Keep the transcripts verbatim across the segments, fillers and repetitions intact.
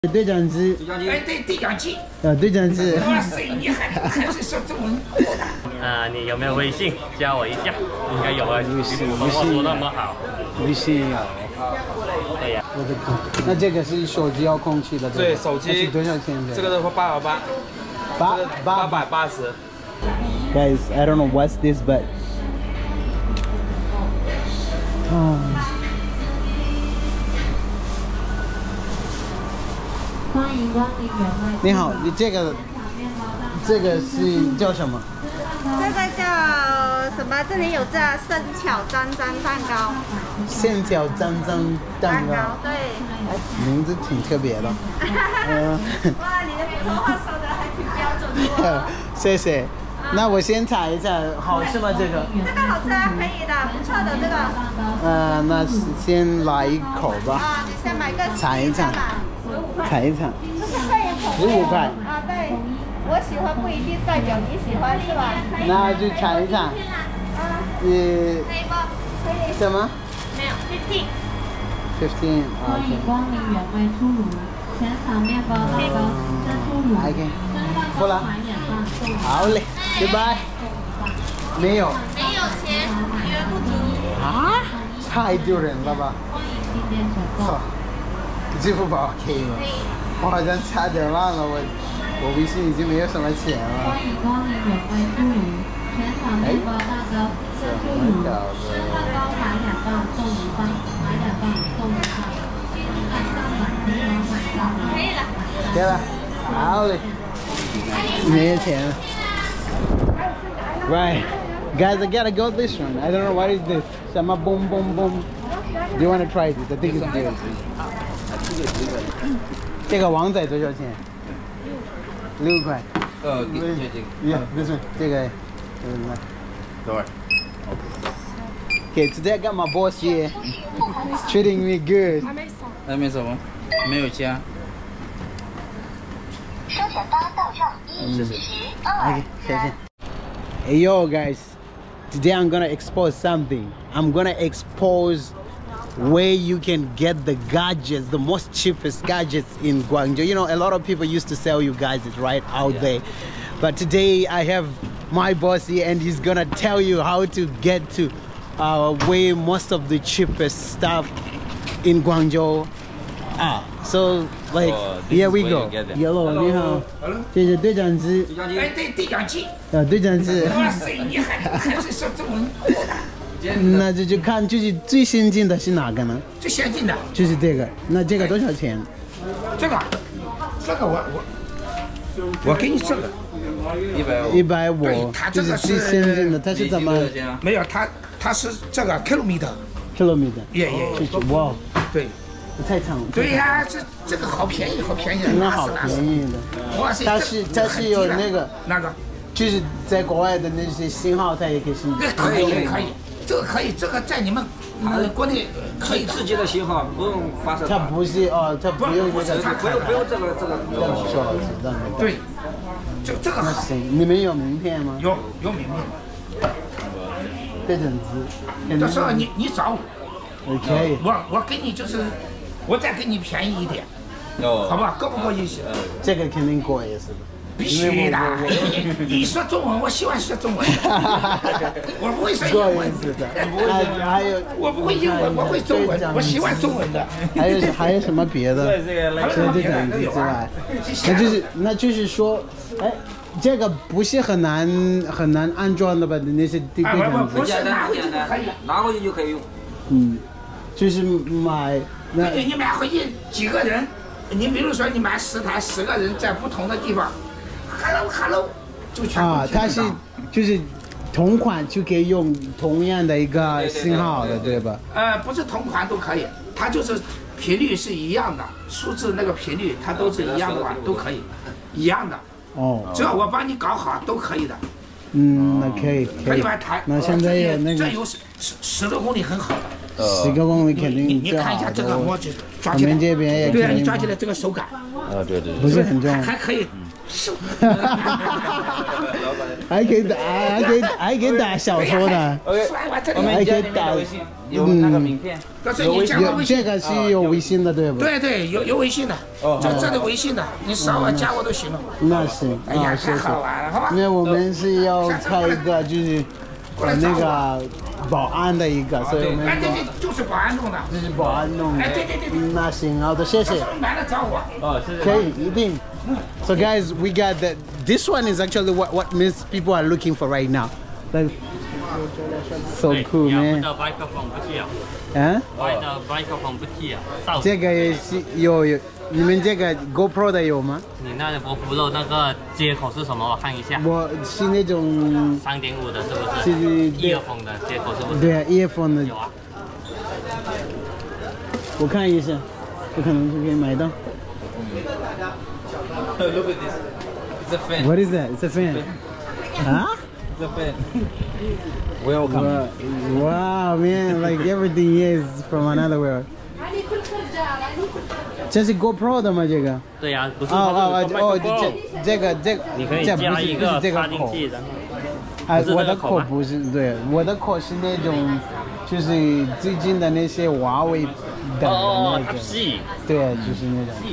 对讲机， 哎，对，对讲机。 啊，对讲机。 哇塞，你还还是说中文啊，你有没有微信？加我一下，应该有啊。 微信， 普通话说那么好。 微信有。 对呀。 我的天，那这个是手机遥控器的。 对，手机多少钱？ 这个的话八百八。 八八百八十。 Guys, I don't know what's this, but. 啊。 欢迎光临原味。 你好，你这个这个是叫什么？ 这个叫什么？这里有这生巧粘粘蛋糕。 线条粘粘蛋糕。 对。 名字挺特别的。嗯。 哇，你的普通话说的还挺标准的。 谢谢。那我先踩一踩，好吃吗？这个？ 这个好吃啊，可以的，不错的这个。 呃，那先来一口吧。 啊，你先买个。 踩一踩。 踩一踩，十五块。 啊，对，我喜欢不一定代表你喜欢，是吧？ 那就踩一踩。啊。你。 可以不？可以。 什么？ 没有 ，fifteen。 fifteen。 欢迎光临原味出炉，全场面包蛋糕真出炉， OK。 不了。 好嘞 ，Goodbye。没有。 没有钱，余额不足。 啊？太丢人了吧！ 欢迎进店选购。 支付宝可以吗？我好像差点忘了，我我微信已经没有什么钱了。 欢迎光临原味出炉，全场面包蛋糕真出炉，蛋糕买两磅送一磅，买两磅送一磅，今天晚上买可以吗？可以了。 可以了，好嘞。没有钱了。Right, guys, I gotta go this one. I don't know what is this. 什么 boom boom boom? Do you want to try this? I think it's good. 这个王仔多少钱？六块。呃，这这个。Yeah, this one. 这个，嗯，等会儿。Okay, today I got my boss here, treating me good. 还没什么，没有加。 收钱包到账一十二。 Okay, 谢谢。Hey yo, guys. Today I'm gonna expose something. I'm gonna expose. Where you can get the gadgets, the most cheapest gadgets in Guangzhou. You know, a lot of people used to sell you gadgets right out yeah. there. But today I have my boss here and he's gonna tell you how to get to uh, where most of the cheapest stuff in Guangzhou are. So, like, oh, here we go. Hello, 你好。这是对讲机。 哎，对，对讲机。 啊，对讲机。 哇塞，你还还是说中文？ 那就就看就是最先进的是哪个呢？ 最先进的就是这个。那这个多少钱？ 这个，这个我我我给你这个一百五。 一百五。 对，它这个是最先进的，它是怎么？ 没有，它它是这个 kilometer。 kilometer。 耶耶。 哇。 对。 太长了。 对呀，这这个好便宜，好便宜。 那好便宜的。哇塞。它是它是有那个那个， 就是在国外的那些信号，它也可以信。 可以可以。 这个可以，这个在你们呃国内可以自己的信号不用发射。 它不是哦，它不用那个， 不用不用这个这个这个信号。 对，这这个好。 你们有名片吗？ 有有名片。 对讲机。 到时候你你找我。可以。 我我给你就是，我再给你便宜一点，好不好？够不够意思？ 这个肯定贵也是。 必须的，你说中文，我喜欢说中文，我不会说英文的， 还有我不会英文，我会中文，我喜欢中文的。 还有还有什么别的？除了对讲机之外，那就是那就是说，哎，这个不是很难很难安装的吧？那些对讲机。 不是拿回去就可以， 拿回去就可以用。 嗯，就是买那。 你买回去几个人？你比如说你买十台，十个人在不同的地方。 Hello Hello， 就全部啊， 它是就是同款就可以用同样的一个信号的，对吧？ 呃，不是同款都可以，它就是频率是一样的，数字那个频率它都是一样的话都可以，一样的。哦，只要我帮你搞好都可以的。 嗯，那可以可以把台。 那现在有那个。 这有十十十多公里很好的。 十个公里肯定。 你你看一下这个摸起抓起来， 这边也对啊，你抓起来这个手感。 啊，对对。 不是很重。 还可以还可以打，还可以还可以打小说呢。 我们加你们的微信，有那个名片。 有微信， 有这个是有微信的，对不？ 对对，有有微信的，就这里微信的，你扫完加我都行了。 那行， 哎呀， 谢谢。 太好玩了，好吧？ 因为我们是要开一个就是呃那个保安的一个，所以我们哎对对，就是保安弄的。 这是保安弄的。 哎对对对对。 那行，好的，谢谢。 来了找我。 哦，谢谢。 可以，一定。So guys, we got that. This one is actually what what most people are looking for right now. Like, so cool, man. 的麦克风不需要， 嗯， 歪的麦克风不需要。 这个也是有有，你们这个 GoPro 的有吗？ 你那个 GoPro 那个接口是什么？我看一下。 我是那种三点五的，是不是？ 是一耳风的接口是不是？ 对啊 ，earphone 的。 有啊。 我看一下，不可能是可以买到。 Look at this. It's a fan. What is that? It's a fan. Huh? It's a fan. Welcome. Wow, man! Like everything is from another world. 这是 GoPro 的吗？这个？ 对呀，不是。 哦哦哦，这这个这你可以加一个插进去，然后。 哎，我的口不是，对，我的口是那种，就是最近的那些华为的那种，对，就是那种。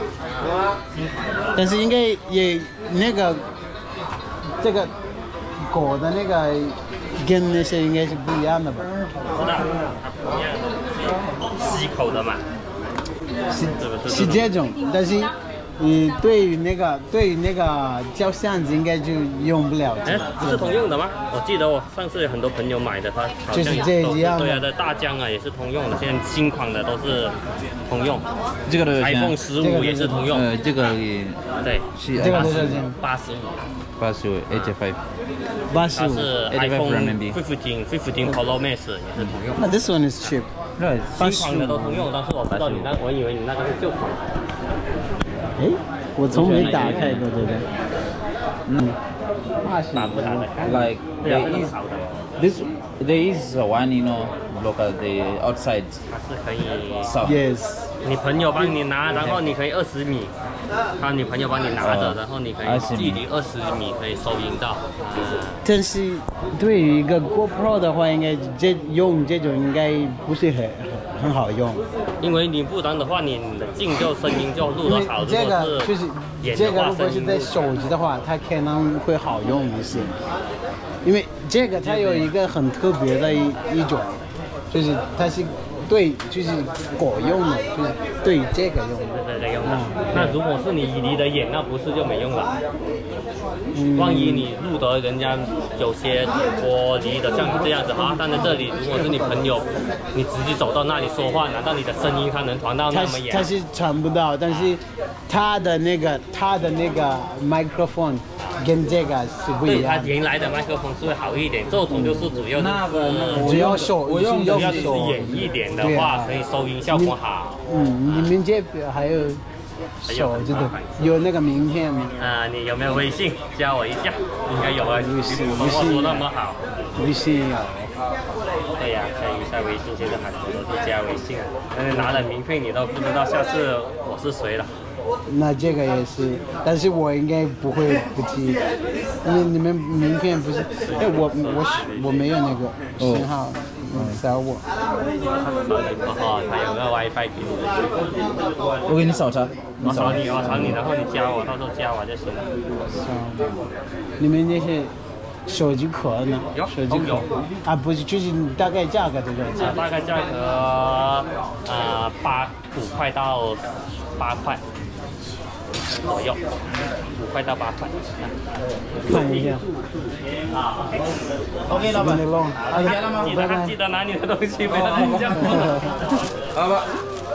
但是应该也那个这个狗的那个跟那些应该是不一样的吧？ 是的，不一样，吸口的嘛。 是是这种，但是。 你对于那个对于那个照相机应该就用不了。 哎，不是通用的吗？我记得我上次有很多朋友买的，它好像就是这一样的。 对啊，的大疆啊也是通用的，现在新款的都是通用。 这个的 iPhone 十五也是通用。 呃，这个也对， 是这个多少钱？ 八十五。 八十五 eighty five。 八十五。 它是 iPhone fifteen fifteen Pro Max 也是通用。 那 this one is cheap。 对， 新款的都通用，但是我不知道你那，我以为你那个是旧款。 哎，我从没打开过这个。嗯， 打不打得开 ？Like there is this there is one you know look at the outside。 它是可以。 Yes。 你朋友帮你拿，然后你可以二十米，他女朋友帮你拿着，然后你可以距离二十米可以收音到。 但是对于一个 GoPro 的话，应该这用这种应该不是很很好用。 因为你不然的话，你的镜就声音就录得好。 这个就是这个，如果是在手机的话，它可能会好用一些。因为这个它有一个很特别的一一种，就是它是对，就是狗用的，就是对这个用的。 这个用的。那如果是你离得远，那不是就没用了。万一你录得人家有些我离得像这样子哈，但在这里如果是你朋友，你直接走到那里说话，难道你的声音它能传到那么远？ 它是传不到，但是它的那个它的那个 microphone 跟这个是不一样的。 对，它原来的麦克风是会好一点，这种就是主要那个只要手， 我用主要就是远一点的话，可以收音效果好。 嗯，你们这边还有。 手机的有那个名片吗？ 啊，你有没有微信？加我一下，应该有啊。 微信， 微信说那么好。 微信有。 对呀，加一下微信，现在很多都是加微信啊。但是拿了名片，你都不知道下次我是谁了。 那这个也是，但是我应该不会不提，因为你们名片不是，哎，我我我没有那个信号。 扫我。 哦，他有个 WiFi 给你的。 我给你扫查。 我扫你，我扫你，然后你加我，到时候加我就行了。 你们那些手机壳呢？手机壳啊，不是，就是大概价格多少钱？ 大概价格呃八五块到八块左右，五块到八块。 看一下。 啊 ，OK， 老板， 好的了吗？记得记得拿你的东西，不要扔掉。 好吧。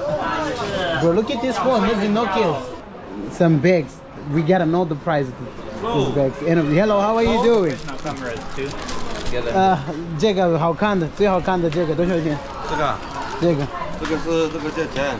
Bro, look at this phone. This is Nokia. Some bags. We gotta know the price of these bags. And hello, how are you doing? 呃，这个好看的，最好看的这个多少钱？ 这个。 这个。 这个是这个价钱。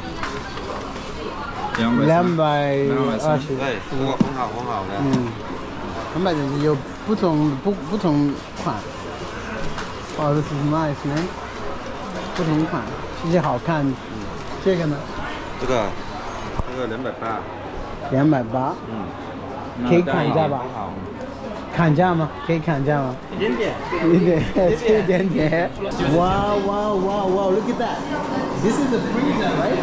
两百二十。 对，这个很好很好的。 嗯。两百二十有不同不不同款。Oh, this is nice, man. 不同款，这些好看。这个呢？ 这个，这个两百八。 两百八。 嗯。 可以砍价吧？砍价吗？可以砍价吗？一点点，一点点，一点点。哇哇哇哇 ！Look at that! This is the freezer, right?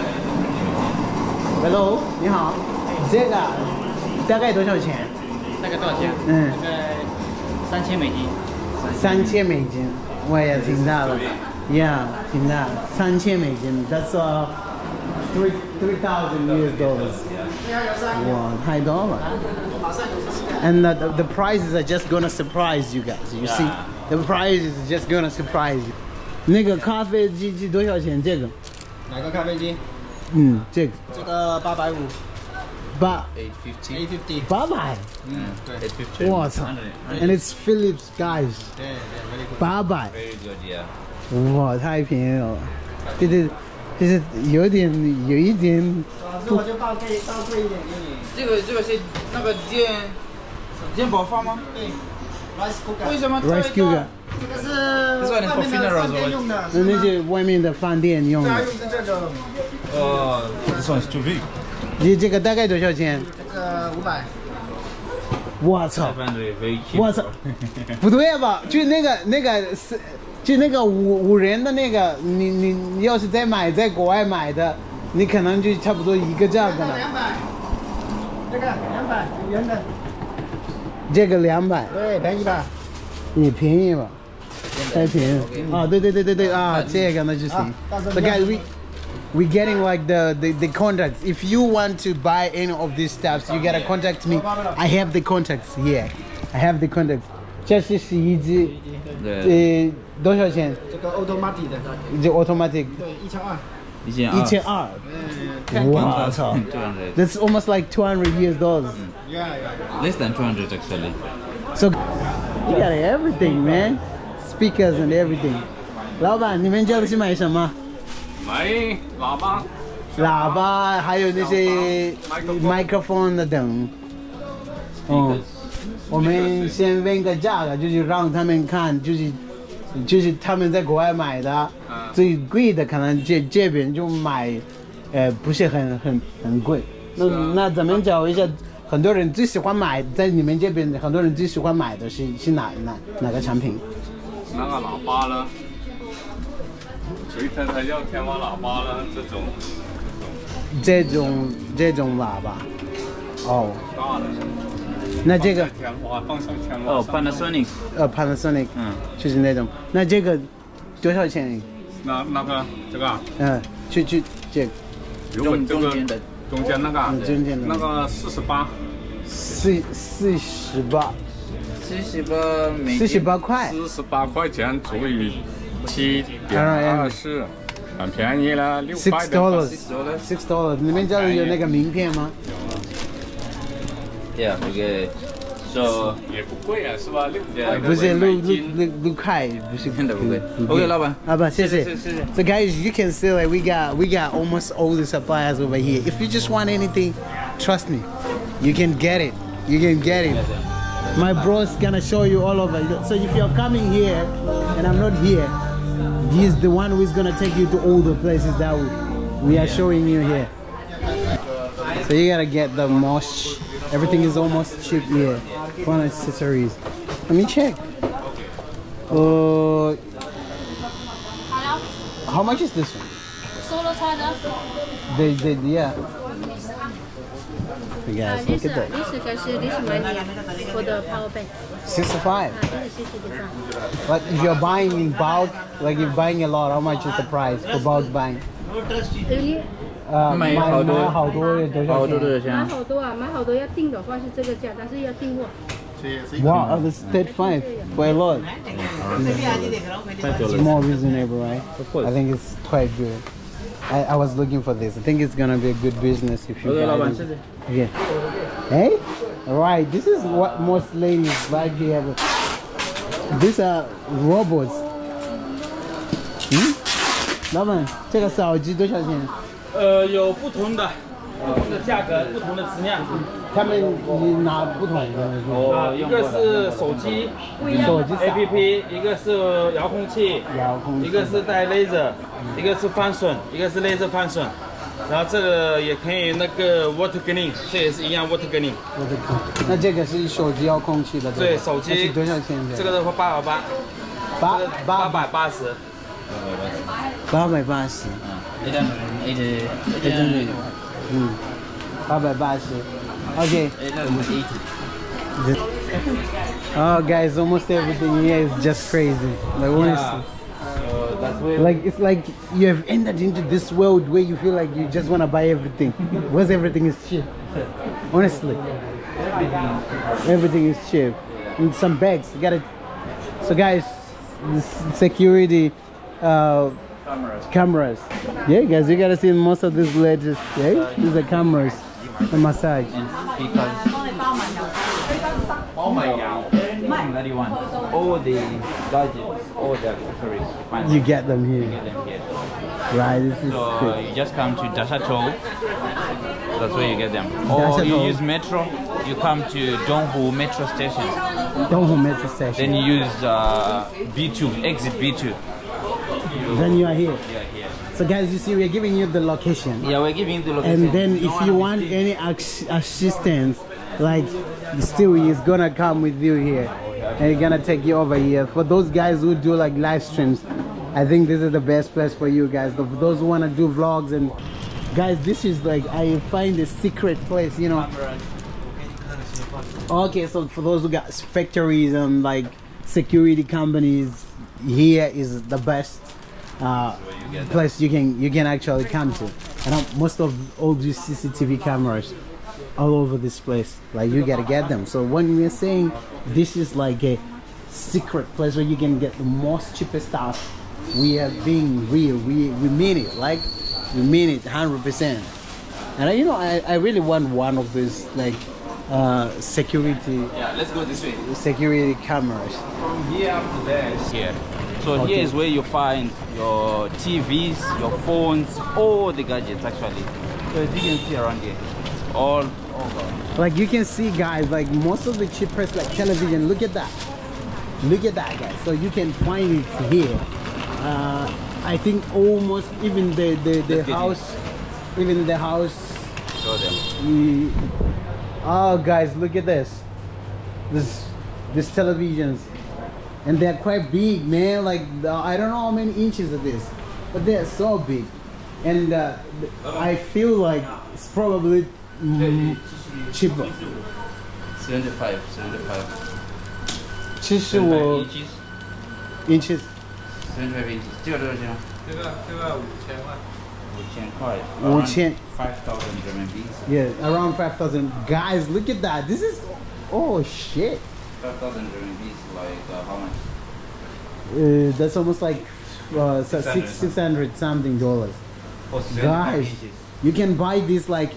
Hello， 你好，这个大概多少钱？ 大概多少钱？ 嗯， 大概三千美金。 三千美金，我也挺大的 ，Yeah， 挺大，三千美金 ，That's uh three three thousand U S dollars。哇，太多了。And the, the the prices are just gonna surprise you guys. You see, the prices is just gonna surprise you. 那个咖啡机机多少钱？这个？ 哪个咖啡机？ 嗯，这个。 这个八百五。 八。 eight fifty。 eight fifty。 八百。 嗯，对。 eight fifty。 我操 ！And it's Philips, guys. 对对， 八百。 Very good, yeah. 哇，太便宜了，就是就是有点有一点。 老师，我就倒贵倒贵一点给你。这个这个是那个电电宝放吗？对 ，rice cooker。为什么 rice cooker？ 这个是外面的饭店用的。 那那些外面的饭店用的。 家用是这种。 呃 this one's too big。 你这个大概多少钱？ 这个五百。 我操！我操！不对吧？就那个那个是，就那个五五人的那个，你你你要是再买在国外买的，你可能就差不多一个价格了。 两百。这个两百圆的。 这个两百。 对，便宜吧？ 也便宜吧？太便宜了啊！对对对对对啊，这个那就行。The guy we we getting like the, the the contacts. If you want to buy any of these stuffs, you gotta contact me. I have the contacts here. I have the contacts. 这是洗衣机，呃，多少钱？ 这个 automatic 的。 这 automatic。 对，一千二。 一千二。一千二。我操 ！That's almost like two hundred U S dollars. Yeah, yeah. Less than two hundred actually. So you got everything, man. Speakers and everything. 老板，你们这里是买什么？ 买喇叭。 喇叭，还有那些 microphone 的等。哦，我们先问个价格，就是让他们看，就是就是他们在国外买的，最贵的可能这这边就买，呃，不是很很很贵。那那咱们找一下，很多人最喜欢买，在你们这边很多人最喜欢买的是是哪哪哪个产品？ 那个喇叭呢？谁他他要天花喇叭呢？这种。 这种这种喇叭，哦。 大的。 那这个。 天花放上天花。 哦 ，Panasonic。 呃 ，Panasonic。嗯。就是那种。那这个多少钱？ 那那个这个。 嗯，去去这个。 中中间的。 中间那个。 中间的。 那个四十八。 四四十八。 四十八美金。 四十八块。 四十八块钱除以七点二四，很便宜了，六百。 Six dollars. Six dollars. 你们这里有那个名片吗？ 有啊。Yeah, okay. So 也不贵啊，是吧？六点。不是六六六六块，不是真的不贵。OK， 老板。 啊不，谢谢。So guys, you can see like we got we got almost all the suppliers over here. If you just want anything, trust me, you can get it. You can get it. My bro's gonna show you all over. So if you're coming here and I'm not here, he's the one who's gonna take you to all the places that we, we are showing you here. So you gotta get the most. Everything is almost cheap here. Fun accessories. Let me check. Uh, how much is this one? Solo charger. The the yeah. You guys, uh, this, look at that. Uh, this is this money for the power bank. sixty-five. Uh, this is sixty-five. But if you're buying in bulk, like you're buying a lot, how much is the price for bulk buying? Really? 呃，买好多好多多少钱？ 买好多啊，买好多要订的话是这个价，但是要订货。 Wow, that's thirty-five for a lot. It's more reasonable, right? Of course. I think it's quite good. I, I was looking for this. I think it's gonna be a good business if you guys. Yeah. Hey, all right. This is what most ladies like here. These are robots. 嗯，老板，这个扫机多少钱？ 呃，有不同的，不同的价格，不同的质量。 他们你拿不同的。 啊，一个是手机， 手机 A P P， 一个是遥控器， 遥控器， 一个是带 laser， 一个是翻损，一个是 laser 翻损。 然后这个也可以那个 water clean， 这也是一样 water clean。 那这个是手机遥控器的， 对，手机多少钱？ 这个的话八百八，八八百八十， 八百八十。 一张一张一张， 嗯，八百八十。OK。 Oh, guys, almost everything here is just crazy. Like honestly, yeah. So that's where like it's like you have entered into this world where you feel like you just want to buy everything, because everything is cheap. Honestly, everything is cheap. And some bags, you gotta. So, guys, this security uh, cameras. cameras. Yeah, guys, you gotta see most of these latest. Yeah, these are cameras. The massage. And speakers. Oh my god. That you want. All the gadgets, all the accessories. You get them here. You get them here. Right, this is so good. You just come to Dashato. That's where you get them. Or you use metro. You come to Donghu metro station. Donghu metro station. Then you use uh, B two, exit B two. Then you are here. You are here. So guys, you see, we're giving you the location. Yeah, we're giving you the location. And then if you want any assistance, like Stewie is gonna come with you here and he's gonna take you over here. For those guys who do like live streams, I think this is the best place for you guys. For those who wanna do vlogs, and guys, this is like, I find a secret place, you know. Okay, so for those who got factories and like security companies, here is the best uh, place you can you can actually come to. And most of all these C C T V cameras all over this place, like you gotta get them. So when we're saying this is like a secret place where you can get the most cheapest stuff, we are being real. We we mean it. Like we mean it one hundred percent. And I, you know, I I really want one of these like uh, security. Yeah, let's go this way. Security cameras. From here up to there is here. So okay. Here is where you find your T Vs, your phones, all the gadgets actually. So as you can see around here, it's all over. Like you can see, guys, like most of the cheapest like television. Look at that. Look at that, guys. So you can find it here. Uh, I think almost even the the, the house, even the house. Show them. We, oh, guys, look at this. This this televisions. And they're quite big, man. Like I don't know how many inches it is, but they're so big. And uh, I feel like it's probably mm, cheaper. seventy-five, seventy-five. seventy-five inches. Inches. seventy-five inches. 这个多少钱啊？这个这个五千块。五千块。 五千。 Five thousand renminbi. Yeah, around five thousand. Guys, look at that. This is, oh shit. Five thousand renminbi is like uh, how much? Uh, that's almost like uh, six six hundred something dollars. Oh, guys, you can buy this like.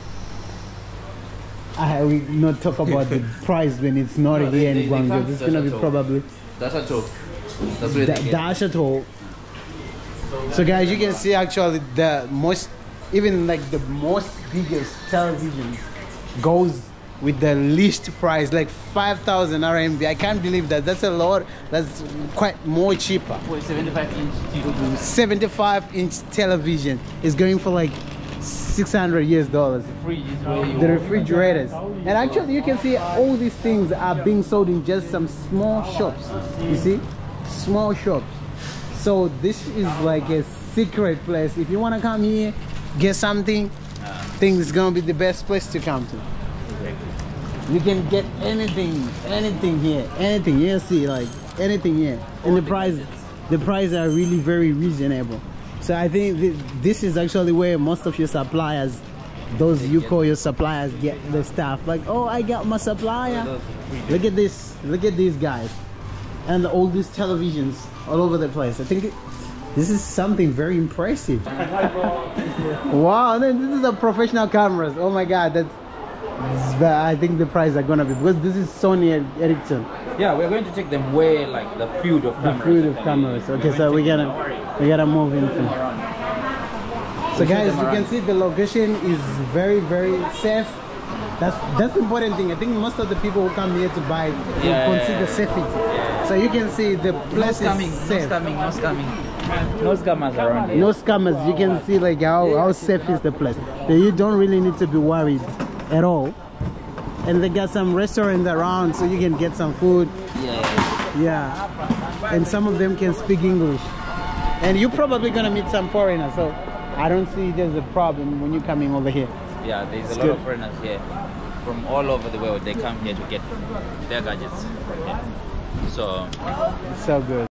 I will not talk about the price when it's not no, here they, in Guangzhou. It's gonna be probably. That's a talk. That's where they That's a talk. So guys, you can see actually the most, even like the most biggest television goes with the least price, like five thousand R M B. I can't believe that. That's a lot. That's quite more cheaper. Wait, seventy-five inch. seventy-five inch television is going for like six hundred U S dollars. The refrigerators. And actually, you can see all these things are being sold in just some small shops. You see, small shops. So this is like a secret place. If you want to come here, get something, I think it's gonna be the best place to come to. You can get anything, anything here, anything. You see, like anything here, and the price, the prices are really very reasonable. So I think th this is actually where most of your suppliers, those you call your suppliers, get the stuff. Like, oh, I got my supplier. Look at this, look at these guys, and all these televisions all over the place. I think it, this is something very impressive. Wow, this is a professional cameras. Oh my God, that's. I think the price are gonna be, because this is Sony Ericsson. Yeah, we're going to take them where like the field of cameras. The field of cameras. Okay, so we gotta we gotta move into. So guys, you can see the location is very very safe. That's that's the important thing. I think most of the people who come here to buy will yeah, consider yeah, safety. Yeah. So you can see the place no is scamming, safe. No scamming, no scamming. No scammers around here. No scammers. You can see like how, how safe is the place. So you don't really need to be worried at all. And they got some restaurants around so you can get some food. Yeah. Yeah. And some of them can speak English. And you're probably gonna meet some foreigners, so I don't see there's a problem when you're coming over here. Yeah, there's It's a lot good. of foreigners here from all over the world. They come here to get their gadgets from here. So It's so good.